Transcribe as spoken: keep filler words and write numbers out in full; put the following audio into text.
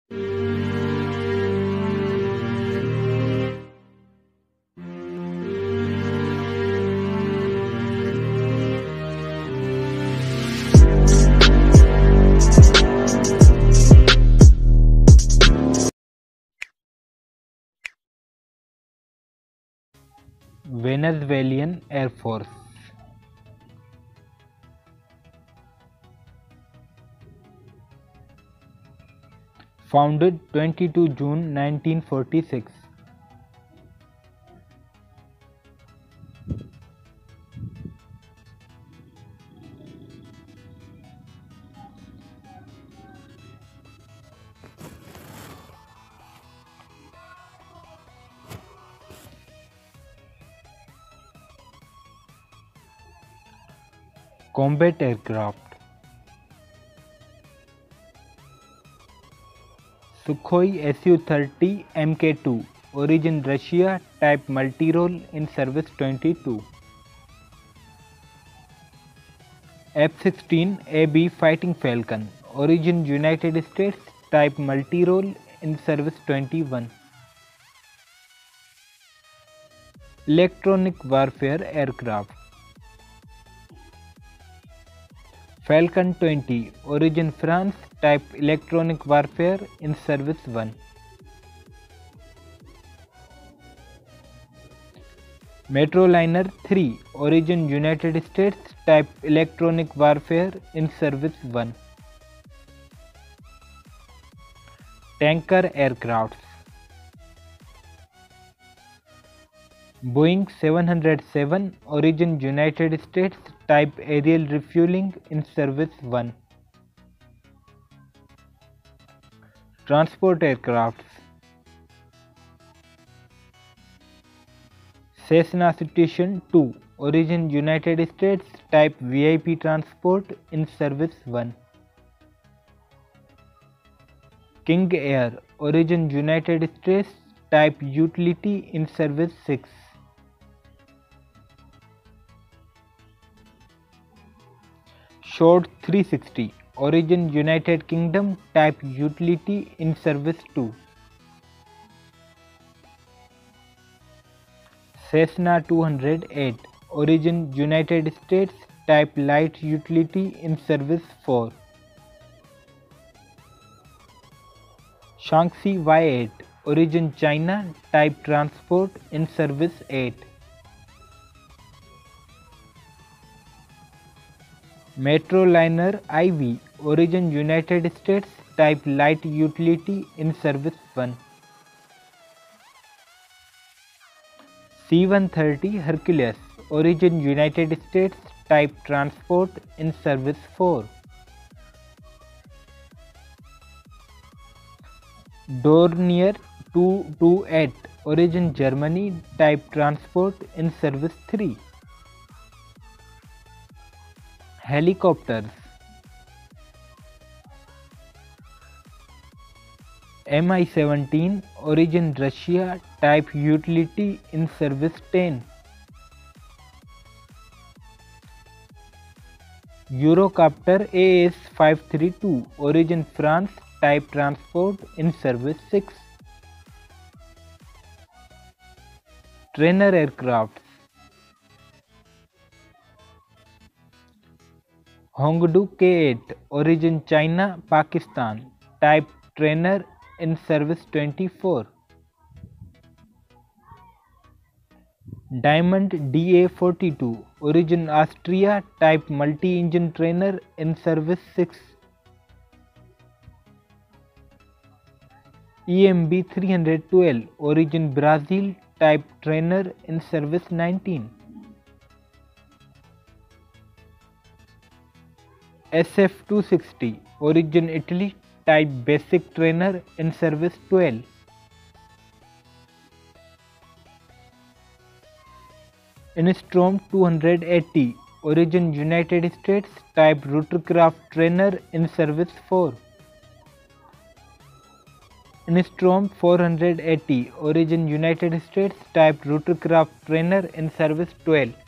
Venezuelan Air Force. Founded twenty-second of June nineteen forty-six. Combat aircraft. Sukhoi S U thirty M K two, origin Russia, type multi-role, in service twenty-two. F sixteen A B Fighting Falcon, origin United States, type multi-role, in service twenty-one. Electronic warfare aircraft. Falcon twenty, origin France, type electronic warfare, in service one. Metroliner three, origin United States, type electronic warfare, in service one. Tanker aircrafts. Boeing seven oh seven, origin United States, type aerial refueling, in service one. Transport aircrafts. Cessna Citation two, origin United States, type V I P transport, in service one. King Air, origin United States, type utility, in service six. Short three sixty, origin United Kingdom, type utility, in service two. Cessna two oh eight, origin United States, type light utility, in service four. Shaanxi Y eight, origin China, type transport, in service eight. Metroliner I V, origin United States, type light utility, in service one. C one thirty Hercules, origin United States, type transport, in service four. Dornier two twenty-eight, origin Germany, type transport, in service three. Helicopters. M I seventeen, origin Russia, type utility, in service ten. Eurocopter A S five thirty-two, origin France, type transport, in service six. Trainer aircraft. Hongdu K eight, origin China, Pakistan, type trainer, in service twenty-four. Diamond D A forty-two, origin Austria, type multi-engine trainer, in service six. E M B three twelve, origin Brazil, type trainer, in service nineteen. S F two sixty, origin Italy, type basic trainer, in service twelve. Instrom two eighty, origin United States, type rotorcraft trainer, in service four. Instrom four eighty, origin United States, type rotorcraft trainer, in service twelve.